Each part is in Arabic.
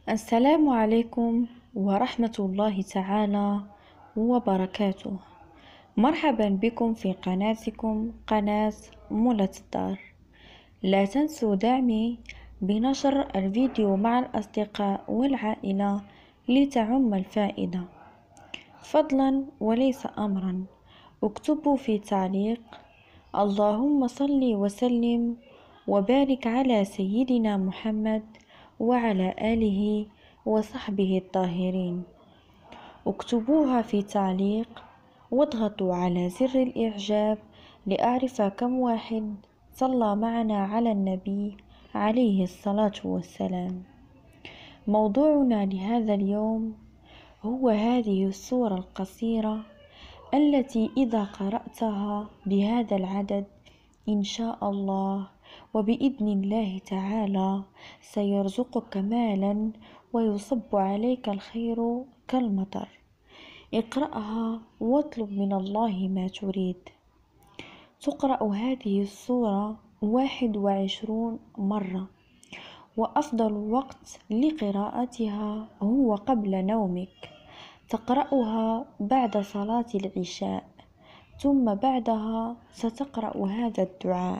السلام عليكم ورحمة الله تعالى وبركاته. مرحبا بكم في قناتكم قناة مولة الدار. لا تنسوا دعمي بنشر الفيديو مع الأصدقاء والعائلة لتعم الفائدة. فضلا وليس أمرا، اكتبوا في تعليق: اللهم صل وسلم وبارك على سيدنا محمد وعلى آله وصحبه الطاهرين. اكتبوها في تعليق واضغطوا على زر الإعجاب لأعرف كم واحد صلى معنا على النبي عليه الصلاة والسلام. موضوعنا لهذا اليوم هو هذه السورة القصيرة التي إذا قرأتها بهذا العدد إن شاء الله وبإذن الله تعالى سيرزقك مالا ويصب عليك الخير كالمطر. اقرأها واطلب من الله ما تريد. تقرأ هذه السورة 21 مرة، وأفضل وقت لقراءتها هو قبل نومك. تقرأها بعد صلاة العشاء، ثم بعدها ستقرأ هذا الدعاء: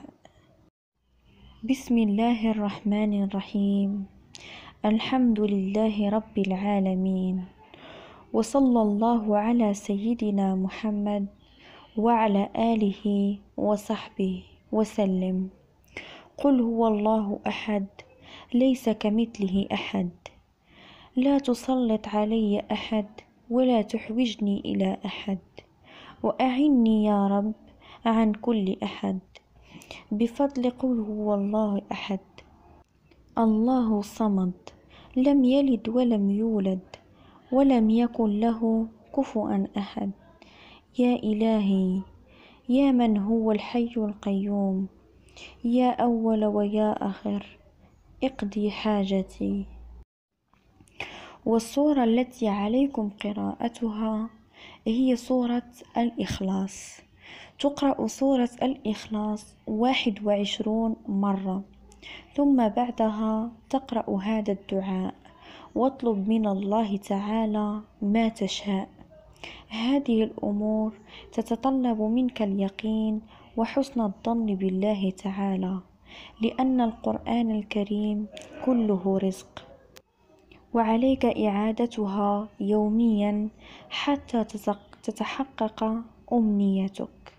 بسم الله الرحمن الرحيم، الحمد لله رب العالمين، وصلى الله على سيدنا محمد وعلى آله وصحبه وسلم. قل هو الله أحد، ليس كمثله أحد، لا تسلط علي أحد ولا تحوجني إلى أحد، وأعني يا رب عن كل أحد، بفضل قل هو الله أحد، الله صمد، لم يلد ولم يولد ولم يكن له كفوا أحد. يا إلهي، يا من هو الحي القيوم، يا أول ويا آخر، اقضي حاجتي. والسورة التي عليكم قراءتها هي سورة الإخلاص. تقرأ سورة الإخلاص 21 مرة، ثم بعدها تقرأ هذا الدعاء: واطلب من الله تعالى ما تشاء. هذه الأمور تتطلب منك اليقين وحسن الظن بالله تعالى، لأن القرآن الكريم كله رزق، وعليك إعادتها يوميا حتى تتحقق أمنيتك.